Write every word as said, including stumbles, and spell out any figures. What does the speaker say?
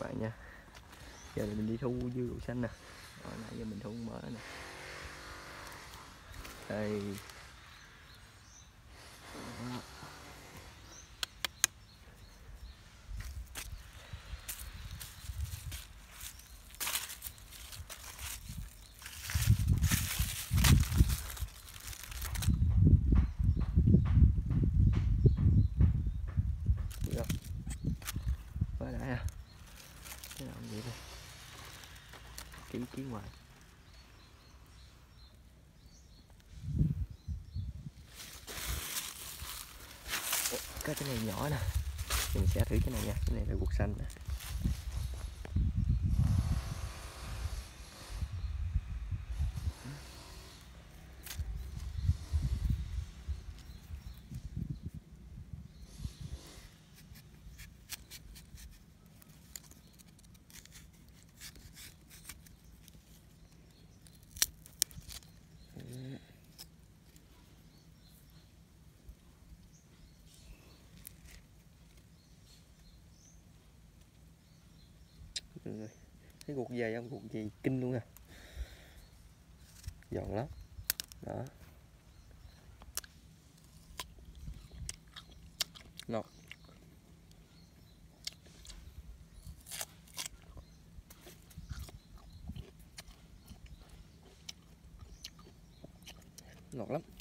bạn nha. Giờ này mình đi thu dưa đậu xanh nè. Hồi nãy giờ mình thu mỡ nè. Đây. Đó. Được không? Quá đã ha. Cái nào vậy đây? Ký ký ngoài. Có cái này nhỏ nè. Mình sẽ thử cái này nha. Cái này là ruột xanh nè. Rồi. Cái ruột dày không? Ruột dày kinh luôn à. Giòn lắm. Đó. Ngọt. Ngọt lắm.